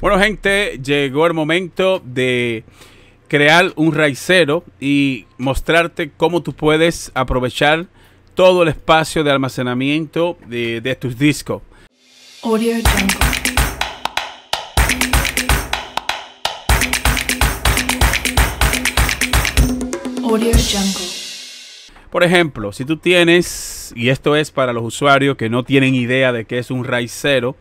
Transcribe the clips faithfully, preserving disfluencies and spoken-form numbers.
Bueno, gente, llegó el momento de crear un RAID cero y mostrarte cómo tú puedes aprovechar todo el espacio de almacenamiento de, de tus discos. Audio Jungle. Audio Jungle. Por ejemplo, si tú tienes, y esto es para los usuarios que no tienen idea de qué es un RAID cero,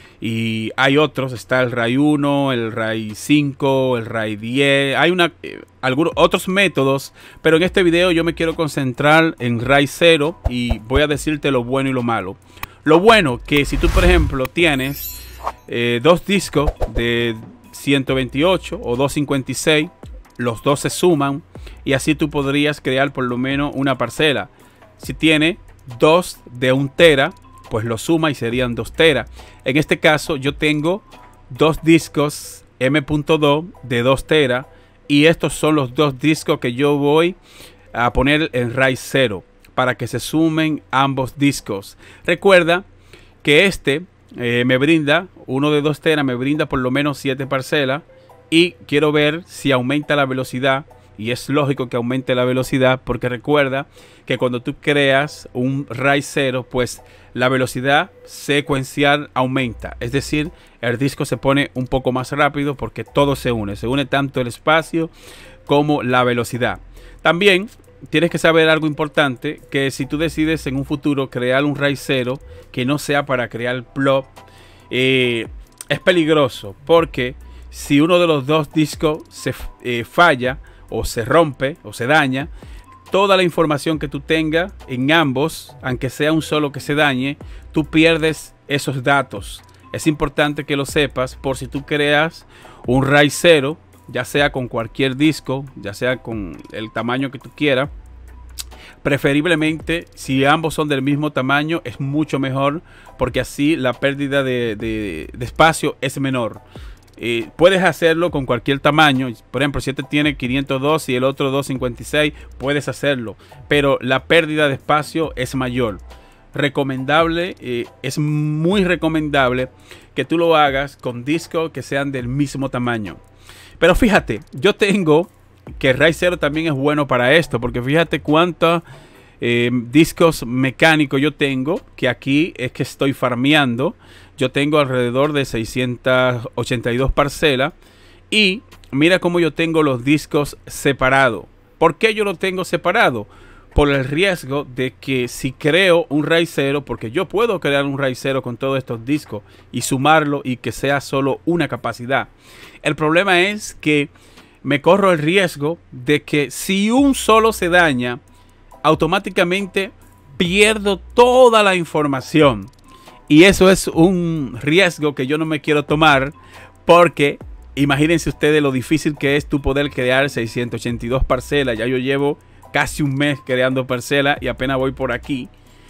y hay otros, está el RAID uno, el RAID cinco, el RAID diez, hay una, eh, algunos otros métodos, pero en este video yo me quiero concentrar en RAID cero y voy a decirte lo bueno y lo malo. Lo bueno, que si tú por ejemplo tienes eh, dos discos de ciento veintiocho o doscientos cincuenta y seis, los dos se suman y así tú podrías crear por lo menos una parcela. Si tiene dos de un tera, pues lo suma y serían dos teras. En este caso yo tengo dos discos eme punto dos de dos teras y estos son los dos discos que yo voy a poner en RAID cero para que se sumen ambos discos. Recuerda que este eh, me brinda, uno de dos teras me brinda por lo menos siete parcelas y quiero ver si aumenta la velocidad. Y es lógico que aumente la velocidad porque recuerda que cuando tú creas un RAID cero, pues la velocidad secuencial aumenta. Es decir, el disco se pone un poco más rápido porque todo se une. Se une tanto el espacio como la velocidad. También tienes que saber algo importante, que si tú decides en un futuro crear un RAID cero que no sea para crear plop, eh, es peligroso porque si uno de los dos discos se eh, falla, o se rompe o se daña, toda la información que tú tengas en ambos, aunque sea un solo que se dañe, tú pierdes esos datos. Es importante que lo sepas por si tú creas un RAID cero, ya sea con cualquier disco, ya sea con el tamaño que tú quieras. Preferiblemente, si ambos son del mismo tamaño, es mucho mejor porque así la pérdida de, de, de espacio es menor. Eh, puedes hacerlo con cualquier tamaño. Por ejemplo, si este tiene quinientos dos y el otro doscientos cincuenta y seis, puedes hacerlo, pero la pérdida de espacio es mayor. Recomendable, eh, es muy recomendable que tú lo hagas con discos que sean del mismo tamaño. Pero fíjate, yo tengo que RAID cero también es bueno para esto, porque fíjate cuántos eh, discos mecánicos yo tengo, que aquí es que estoy farmeando. Yo tengo alrededor de seiscientas ochenta y dos parcelas y mira cómo yo tengo los discos separados. ¿Por qué yo los tengo separados? Por el riesgo de que si creo un RAID cero, porque yo puedo crear un RAID cero con todos estos discos y sumarlo y que sea solo una capacidad. El problema es que me corro el riesgo de que si un solo se daña, automáticamente pierdo toda la información. Y eso es un riesgo que yo no me quiero tomar porque imagínense ustedes lo difícil que es tú poder crear seiscientas ochenta y dos parcelas. Ya yo llevo casi un mes creando parcelas y apenas voy por aquí.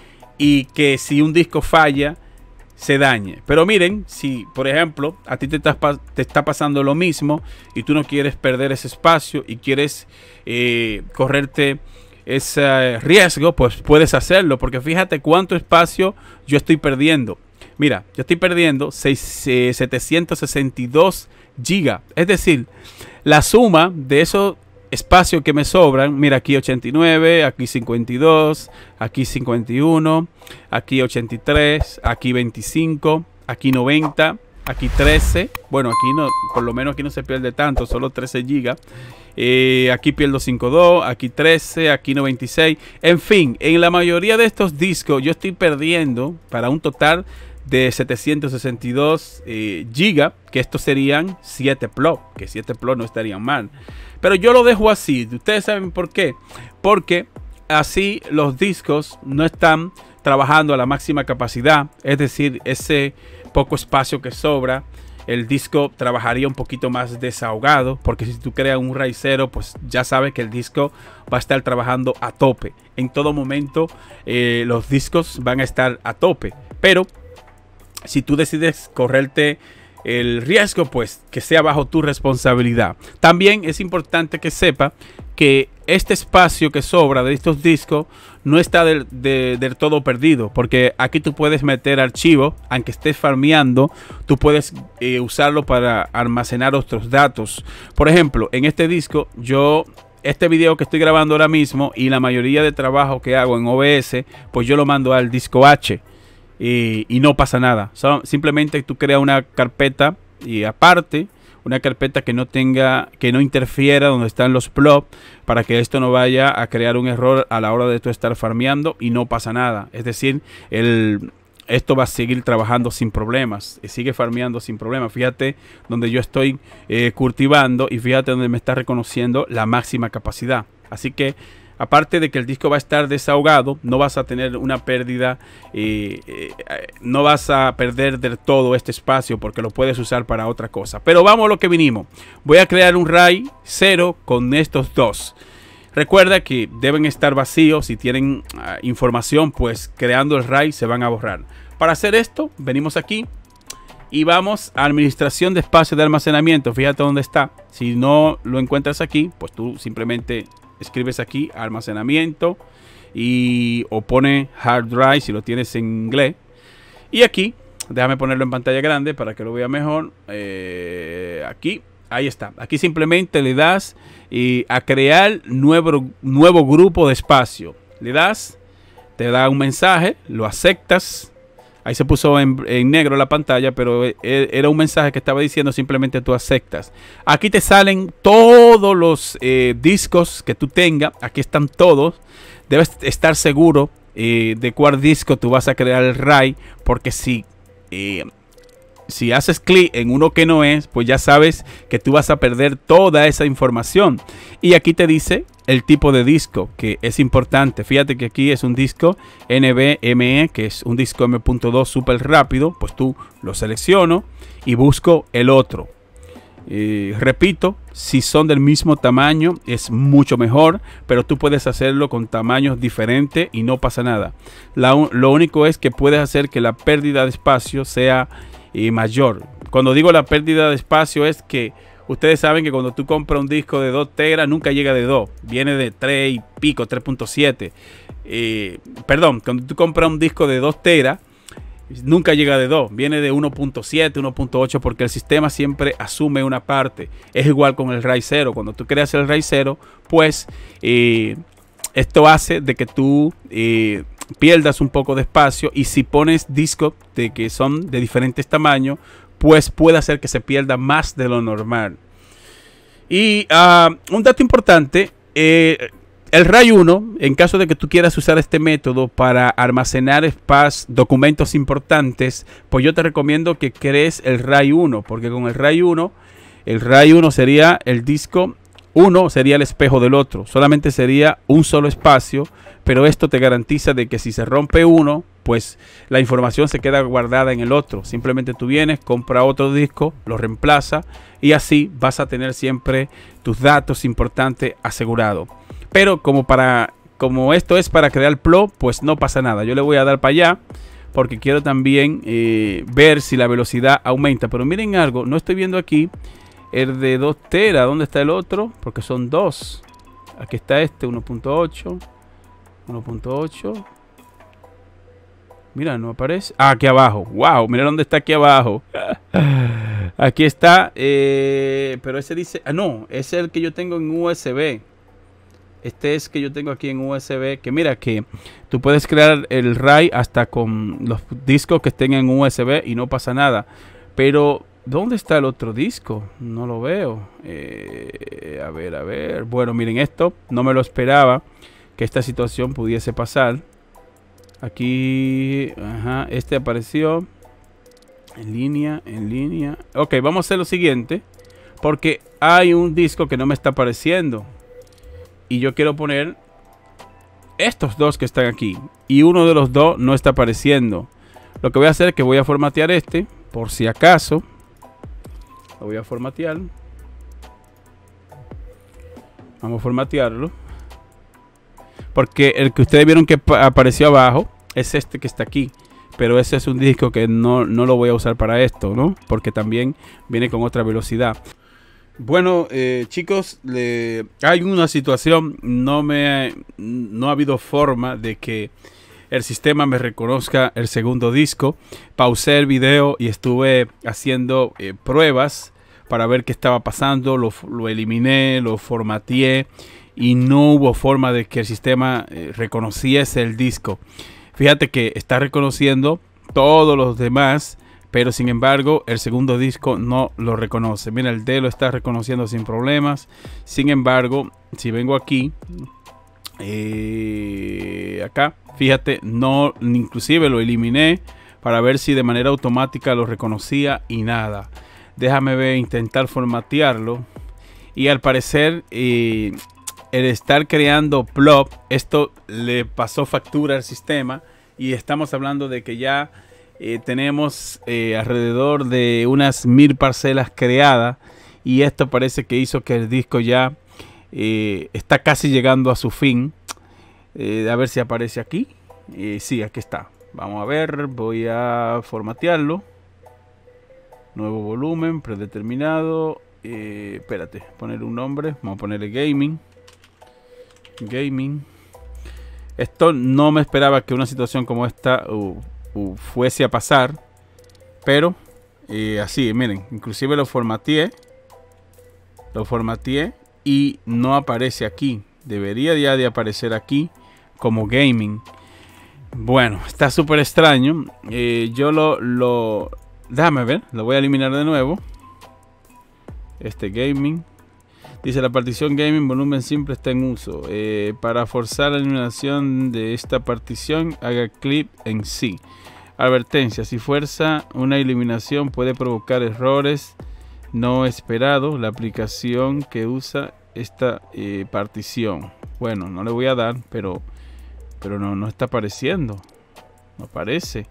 Y que si un disco falla, se dañe. Pero miren, si por ejemplo a ti te está, te está pasando lo mismo y tú no quieres perder ese espacio y quieres eh, correrte ese riesgo, pues puedes hacerlo, porque fíjate cuánto espacio yo estoy perdiendo. Mira, yo estoy perdiendo setecientos sesenta y dos gigas, es decir, la suma de esos espacios que me sobran. Mira, aquí ochenta y nueve, aquí cincuenta y dos, aquí cincuenta y uno, aquí ochenta y tres, aquí veinticinco, aquí noventa, aquí trece. Bueno, aquí no, por lo menos aquí no se pierde tanto, solo trece gigas. Eh, aquí pierdo cinco punto dos, aquí trece, aquí noventa y seis. En fin, en la mayoría de estos discos yo estoy perdiendo para un total de setecientos sesenta y dos eh, gigas, que estos serían siete plop, que siete plop no estarían mal. Pero yo lo dejo así. Ustedes saben por qué. Porque así los discos no están trabajando a la máxima capacidad. Es decir, ese poco espacio que sobra, el disco trabajaría un poquito más desahogado, porque si tú creas un RAID cero, pues ya sabes que el disco va a estar trabajando a tope. En todo momento eh, los discos van a estar a tope. Pero si tú decides correrte el riesgo, pues que sea bajo tu responsabilidad. También es importante que sepa que este espacio que sobra de estos discos no está del, de, del todo perdido, porque aquí tú puedes meter archivos, aunque estés farmeando, tú puedes eh, usarlo para almacenar otros datos. Por ejemplo, en este disco, yo, este video que estoy grabando ahora mismo y la mayoría de trabajo que hago en O B S, pues yo lo mando al disco H y, y no pasa nada. Solo, simplemente tú creas una carpeta y aparte, una carpeta que no tenga, que no interfiera donde están los blobs, para que esto no vaya a crear un error a la hora de tú estar farmeando y no pasa nada. Es decir, el, esto va a seguir trabajando sin problemas, sigue farmeando sin problemas. Fíjate donde yo estoy eh, cultivando y fíjate donde me está reconociendo la máxima capacidad. Así que aparte de que el disco va a estar desahogado, no vas a tener una pérdida, eh, eh, no vas a perder del todo este espacio porque lo puedes usar para otra cosa. Pero vamos a lo que vinimos. Voy a crear un RAID cero con estos dos. Recuerda que deben estar vacíos. Si tienen uh, información, pues creando el RAID se van a borrar. Para hacer esto, venimos aquí y vamos a administración de espacio de almacenamiento. Fíjate dónde está. Si no lo encuentras aquí, pues tú simplemente escribes aquí almacenamiento y o pone hard drive si lo tienes en inglés. Y aquí, déjame ponerlo en pantalla grande para que lo vea mejor. Eh, aquí, ahí está. Aquí simplemente le das eh, a crear nuevo, nuevo grupo de espacio. Le das, te da un mensaje, lo aceptas. Ahí se puso en, en negro la pantalla, pero era un mensaje que estaba diciendo simplemente tú aceptas. Aquí te salen todos los eh, discos que tú tengas. Aquí están todos. Debes estar seguro eh, de cuál disco tú vas a crear el RAID, porque si, eh, si haces clic en uno que no es, pues ya sabes que tú vas a perder toda esa información. Y aquí te dice el tipo de disco, que es importante. Fíjate que aquí es un disco N V M E, que es un disco M punto dos súper rápido. Pues tú lo selecciono y busco el otro. Eh, repito, si son del mismo tamaño es mucho mejor, pero tú puedes hacerlo con tamaños diferentes y no pasa nada. La, lo único es que puedes hacer que la pérdida de espacio sea eh, mayor. Cuando digo la pérdida de espacio es que ustedes saben que cuando tú compras un disco de dos teras, nunca llega de dos. Viene de tres y pico, tres punto siete. Eh, perdón, cuando tú compras un disco de dos teras, nunca llega de dos. Viene de uno punto siete, uno punto ocho, porque el sistema siempre asume una parte. Es igual con el RAID cero. Cuando tú creas el RAID cero, pues eh, esto hace de que tú eh, pierdas un poco de espacio. Y si pones discos de que son de diferentes tamaños, pues puede hacer que se pierda más de lo normal. Y uh, un dato importante, eh, el RAID uno, en caso de que tú quieras usar este método para almacenar espacios, documentos importantes, pues yo te recomiendo que crees el RAID uno, porque con el RAID uno, el RAID uno sería el disco, uno sería el espejo del otro, solamente sería un solo espacio, pero esto te garantiza de que si se rompe uno, pues la información se queda guardada en el otro. Simplemente tú vienes, compra otro disco, lo reemplaza y así vas a tener siempre tus datos importantes asegurados. Pero como para como esto es para crear Plot, pues no pasa nada. Yo le voy a dar para allá porque quiero también eh, ver si la velocidad aumenta. Pero miren algo, no estoy viendo aquí el de dos teras. ¿Dónde está el otro? Porque son dos. Aquí está este, uno punto ocho. uno punto ocho. Mira, no aparece. Ah, aquí abajo. Wow, mira dónde está aquí abajo. Aquí está. Eh, pero ese dice. Ah, no, ese es el que yo tengo en U S B. Este es que yo tengo aquí en U S B. Que mira que tú puedes crear el RAID hasta con los discos que estén en U S B y no pasa nada. Pero ¿dónde está el otro disco? No lo veo. Eh, a ver, a ver. Bueno, miren esto. No me lo esperaba que esta situación pudiese pasar. Aquí, ajá, este apareció en línea, en línea. Ok, vamos a hacer lo siguiente, porque hay un disco que no me está apareciendo y yo quiero poner estos dos que están aquí y uno de los dos no está apareciendo. Lo que voy a hacer es que voy a formatear este, por si acaso. Lo voy a formatear. Vamos a formatearlo. Porque el que ustedes vieron que apareció abajo es este que está aquí. Pero ese es un disco que no, no lo voy a usar para esto, ¿no? Porque también viene con otra velocidad. Bueno, eh, chicos, le, hay una situación, no me no ha habido forma de que el sistema me reconozca el segundo disco. Pausé el video y estuve haciendo eh, pruebas para ver qué estaba pasando. Lo, lo eliminé, lo formateé y no hubo forma de que el sistema eh, reconociese el disco. Fíjate que está reconociendo todos los demás, pero sin embargo el segundo disco no lo reconoce. Mira, el D lo está reconociendo sin problemas. Sin embargo, si vengo aquí, eh, acá, fíjate, no, inclusive lo eliminé para ver si de manera automática lo reconocía y nada. Déjame ver, intentar formatearlo. Y al parecer eh, el estar creando plop, esto le pasó factura al sistema. Y estamos hablando de que ya eh, tenemos eh, alrededor de unas mil parcelas creadas. Y esto parece que hizo que el disco ya eh, está casi llegando a su fin. Eh, a ver si aparece aquí. Eh, sí, aquí está. Vamos a ver, voy a formatearlo. Nuevo volumen, predeterminado. Eh, espérate, poner un nombre. Vamos a ponerle gaming. Gaming. Esto no me esperaba que una situación como esta uh, uh, fuese a pasar. Pero eh, así, miren, inclusive lo formateé. Lo formateé y no aparece aquí. Debería ya de aparecer aquí como gaming. Bueno, está súper extraño. Eh, yo lo, lo... Déjame ver, lo voy a eliminar de nuevo. Este gaming. Dice la partición gaming volumen simple está en uso. Eh, para forzar la eliminación de esta partición, haga clic en sí. Advertencia, si fuerza una eliminación puede provocar errores no esperados. La aplicación que usa esta eh, partición. Bueno, no le voy a dar, pero, pero no, no está apareciendo. No aparece.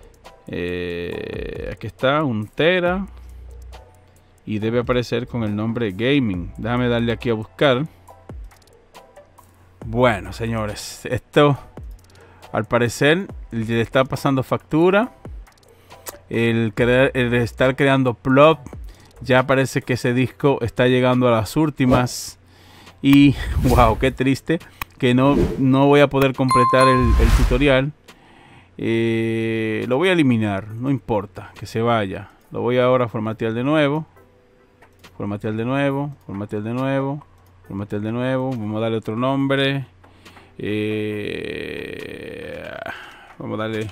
Eh, aquí está, un tera. Y debe aparecer con el nombre gaming. Déjame darle aquí a buscar. Bueno, señores, esto al parecer le está pasando factura. El, crear, el estar creando plop, ya parece que ese disco está llegando a las últimas. Y wow, qué triste que no, no voy a poder completar el, el tutorial. Eh, lo voy a eliminar, no importa, que se vaya. Lo voy ahora a formatear de nuevo. Formatear de nuevo, formatear de nuevo, formatear de nuevo. Vamos a darle otro nombre. Eh, vamos a darle,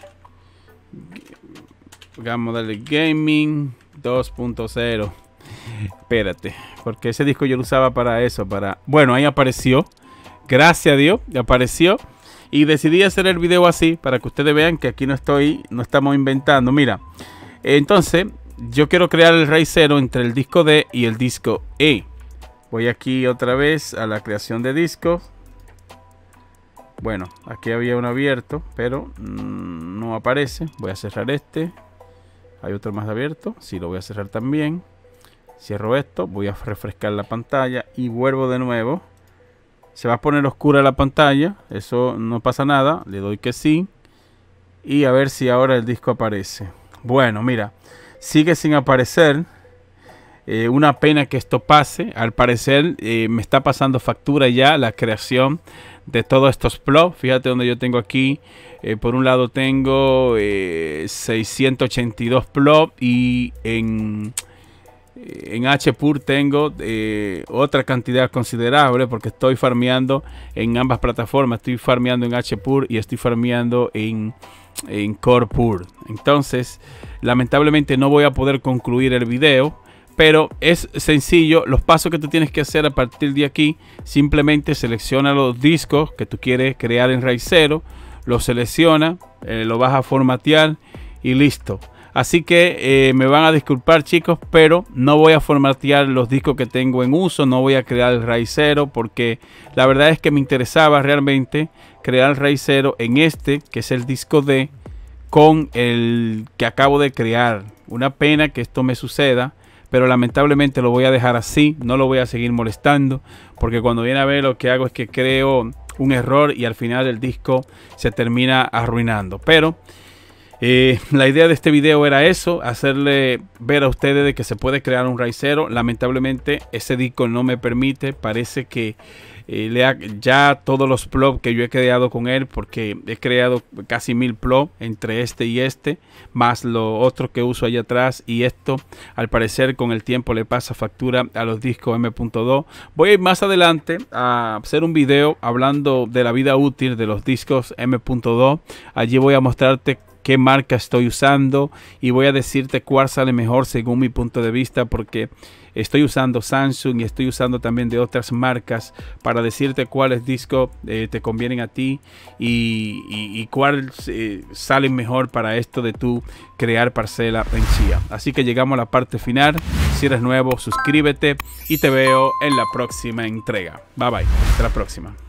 vamos a darle Gaming dos punto cero. Espérate, porque ese disco yo lo usaba para eso, para... Bueno, ahí apareció. Gracias a Dios, apareció. Y decidí hacer el video así, para que ustedes vean que aquí no estoy, no estamos inventando. Mira, entonces... yo quiero crear el RAID cero entre el disco D y el disco E. Voy aquí otra vez a la creación de discos. Bueno, aquí había uno abierto, pero mmm, no aparece. Voy a cerrar este. Hay otro más abierto. Sí, lo voy a cerrar también. Cierro esto. Voy a refrescar la pantalla y vuelvo de nuevo. Se va a poner oscura la pantalla. Eso no pasa nada. Le doy que sí. Y a ver si ahora el disco aparece. Bueno, mira. Sigue sin aparecer. Eh, una pena que esto pase. Al parecer eh, me está pasando factura ya la creación de todos estos plops. Fíjate donde yo tengo aquí. Eh, por un lado tengo eh, seiscientos ochenta y dos plops. Y en, en H P U R tengo eh, otra cantidad considerable. Porque estoy farmeando en ambas plataformas. Estoy farmeando en H P U R y estoy farmeando en... en Core P U R. Entonces lamentablemente no voy a poder concluir el video, pero es sencillo. Los pasos que tú tienes que hacer a partir de aquí: simplemente selecciona los discos que tú quieres crear en RAID cero, lo selecciona, eh, lo vas a formatear y listo. Así que eh, me van a disculpar, chicos, pero no voy a formatear los discos que tengo en uso. No voy a crear el RAID cero porque la verdad es que me interesaba realmente crear el RAID cero en este, que es el disco D, con el que acabo de crear. Una pena que esto me suceda, pero lamentablemente lo voy a dejar así. No lo voy a seguir molestando, porque cuando viene a ver, lo que hago es que creo un error y al final el disco se termina arruinando. Pero Eh, la idea de este video era eso, hacerle ver a ustedes de que se puede crear un RAID cero. Lamentablemente ese disco no me permite, parece que eh, le ha, ya todos los plots que yo he creado con él, porque he creado casi mil plots entre este y este, más los otros que uso allá atrás, y esto al parecer con el tiempo le pasa factura a los discos eme punto dos. Voy a ir más adelante a hacer un video hablando de la vida útil de los discos eme punto dos. Allí voy a mostrarte qué marca estoy usando y voy a decirte cuál sale mejor según mi punto de vista, porque estoy usando Samsung y estoy usando también de otras marcas para decirte cuáles discos eh, te convienen a ti y, y, y cuál eh, sale mejor para esto de tu crear parcela en C I A. Así que llegamos a la parte final. Si eres nuevo, suscríbete y te veo en la próxima entrega. Bye bye, hasta la próxima.